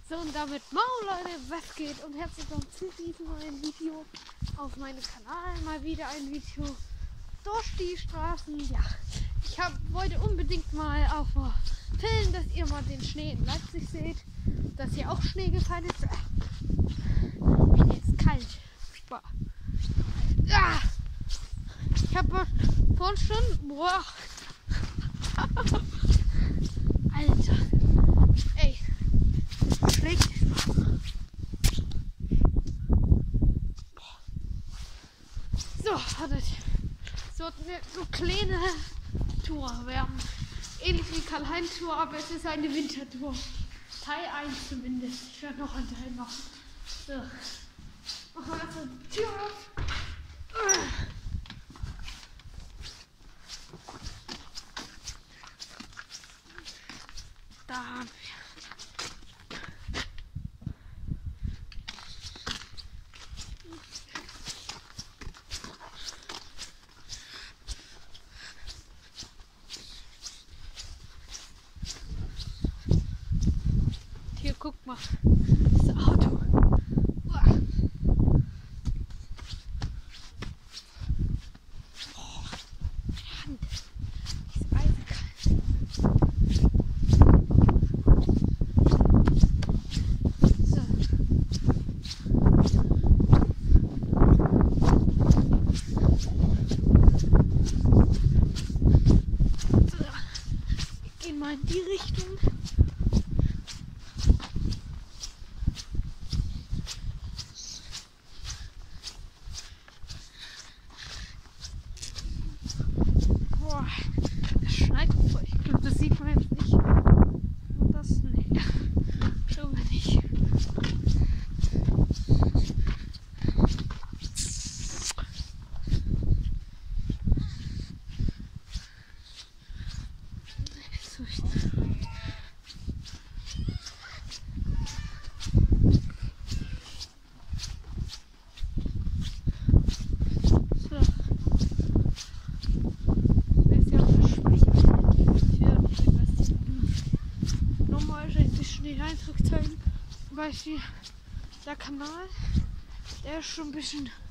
So, und damit Moin Leute, was geht? Und herzlich willkommen zu diesem neuen Video auf meinem Kanal. Mal wieder ein Video durch die Straßen. Ja, ich wollte unbedingt mal auch mal filmen, dass ihr mal den Schnee in Leipzig seht. Dass hier auch Schnee gefallen ist. Schnee ist kalt. Boah. Ja. Ich habe vorhin schon... Boah. Alter. Ey. Schlägt. So, wartet. So eine so kleine Tour. Wir haben ähnlich wie Karl-Heinz-Tour, aber es ist eine Wintertour. Teil 1 zumindest. Ich werde noch einen Teil machen. So. Machen wir erstmal die Tür auf. Da haben wir. Hier, guck mal. Das Auto. Uah. Oh, meine Hand. Die ist eisekalt. So. So. Wir gehen mal in die Richtung. Boah, das schneit voll. Ich glaube, das sieht man jetzt nicht. Und das? Nee. Glaube nicht. So, Schnee reindrückt. Zum Beispiel der Kanal, der ist schon ein bisschen